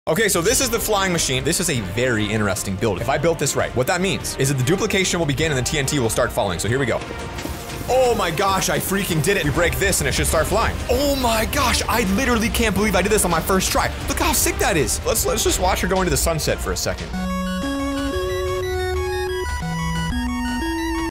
Okay, so this is the flying machine. This is a very interesting build. If I built this right, what that means is that the duplication will begin and the TNT will start falling. So here we go. Oh my gosh, I freaking did it. We break this and it should start flying. Oh my gosh, I literally can't believe I did this on my first try. Look how sick that is. Let's just watch her go into the sunset for a second.